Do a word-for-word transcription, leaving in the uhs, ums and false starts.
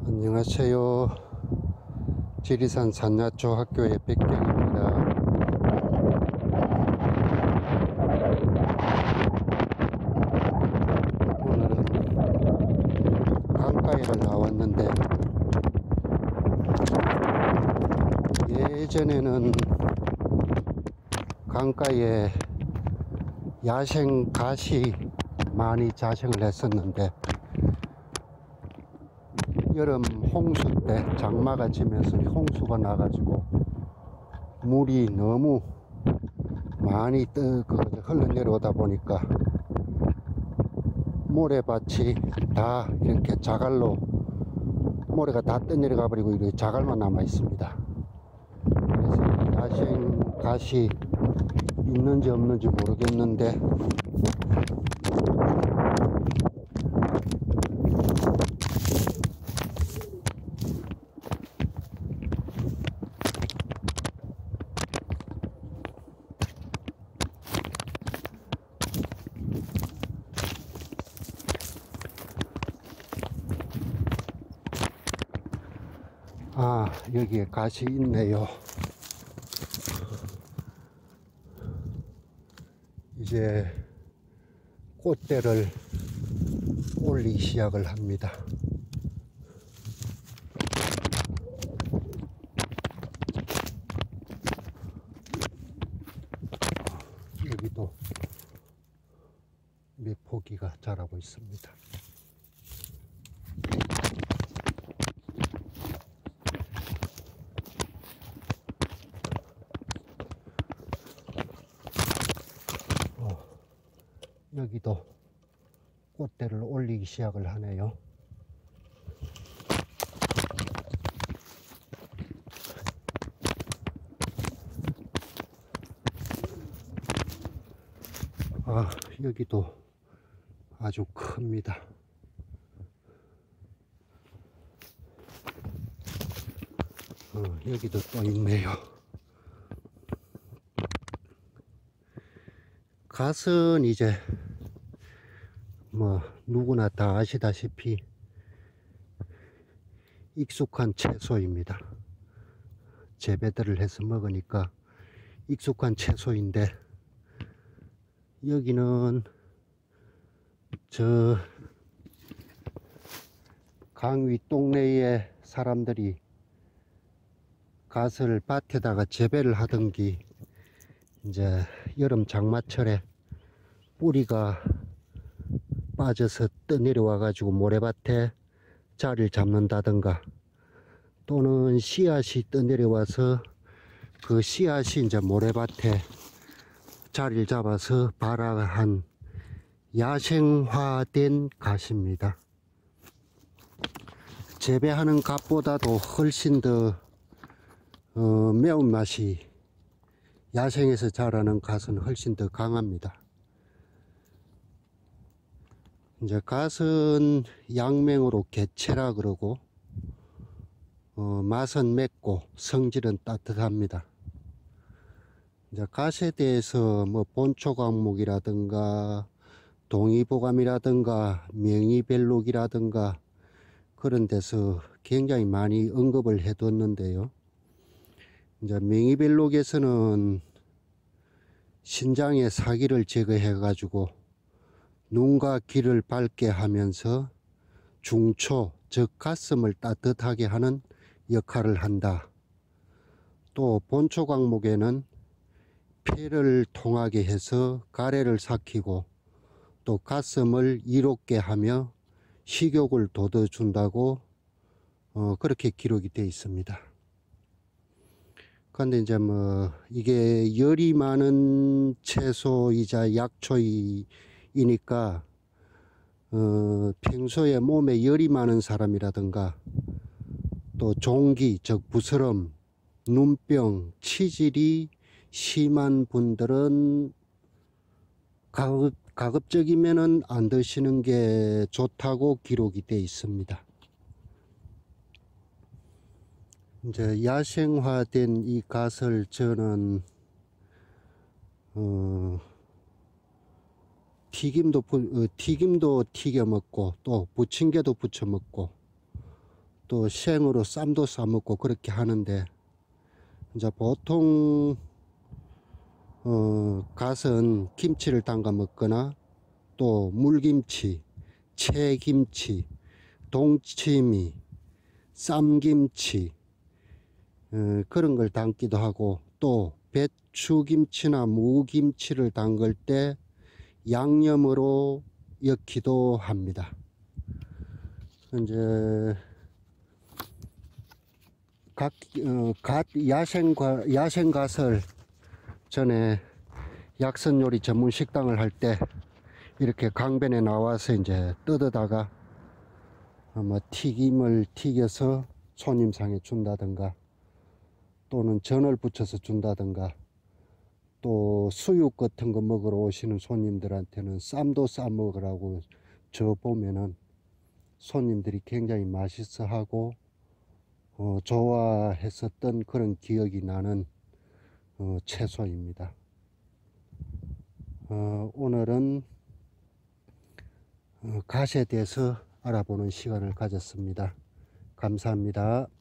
안녕하세요. 지리산 산야초 학교의 백경입니다. 오늘은 강가에를 나왔는데, 예전에는 강가에 야생 갓이 많이 자생을 했었는데, 여름 홍수 때 장마가 지면서 홍수가 나가지고 물이 너무 많이 떠 흘러내려오다 보니까 모래밭이 다 이렇게 자갈로 모래가 다 떠내려가 버리고 이렇게 자갈만 남아 있습니다. 그래서 야생 갓이 있는지 없는지 모르겠는데, 아, 여기에 갓이 있네요. 이제 꽃대를 올리기 시작을 합니다. 여기도 메포기가 자라고 있습니다. 여기도 꽃대를 올리기 시작을 하네요. 아, 여기도 아주 큽니다. 어, 여기도 또 있네요. 갓은 이제 뭐 누구나 다 아시다시피 익숙한 채소입니다. 재배들을 해서 먹으니까 익숙한 채소인데, 여기는 저 강위 동네에 사람들이 갓을 밭에다가 재배를 하던기 이제 여름 장마철에 뿌리가 빠져서 떠내려와 가지고 모래밭에 자리를 잡는다던가, 또는 씨앗이 떠내려와서 그 씨앗이 이제 모래밭에 자리를 잡아서 발화한 야생화된 갓입니다. 재배하는 갓보다도 훨씬 더 어, 매운맛이, 야생에서 자라는 갓은 훨씬 더 강합니다. 이제 갓은 양명으로 개체라 그러고, 어, 맛은 맵고 성질은 따뜻합니다. 이제 갓에 대해서 뭐 본초 과목이라든가 동의보감이라든가 명의별록이라든가 그런 데서 굉장히 많이 언급을 해뒀는데요. 이제 명의별록에서는 신장의 사기를 제거해 가지고 눈과 귀를 밝게 하면서 중초, 즉 가슴을 따뜻하게 하는 역할을 한다. 또 본초 과목에는 폐를 통하게 해서 가래를 삭히고 또 가슴을 이롭게 하며 식욕을 돋워준다고 어, 그렇게 기록이 되어 있습니다. 그런데 이제 뭐 이게 열이 많은 채소이자 약초이니까 어, 평소에 몸에 열이 많은 사람이라든가 또 종기, 즉 부스럼, 눈병, 치질이 심한 분들은 가급, 가급적이면은 안 드시는 게 좋다고 기록이 되어 있습니다. 이제 야생화된 이 갓을 저는 어, 튀김도 어, 튀김도 튀겨 먹고 또 부침개도 부쳐 먹고 또 생으로 쌈도 싸 먹고 그렇게 하는데, 이제 보통 어, 갓은 김치를 담가 먹거나 또 물김치, 채김치, 동치미, 쌈김치 어, 그런 걸 담기도 하고, 또 배추김치나 무김치를 담글 때 양념으로 엮기도 합니다. 이제 갓, 어, 갓 야생과 야생갓을 전에 약선요리 전문 식당을 할 때 이렇게 강변에 나와서 이제 뜯어다가 아마 튀김을 튀겨서 손님상에 준다든가, 또는 전을 부쳐서 준다든가, 또 수육 같은 거 먹으러 오시는 손님들한테는 쌈도 싸 먹으라고 저 보면은 손님들이 굉장히 맛있어 하고 어, 좋아했었던 그런 기억이 나는 어, 채소입니다. 어, 오늘은 어, 갓에 대해서 알아보는 시간을 가졌습니다. 감사합니다.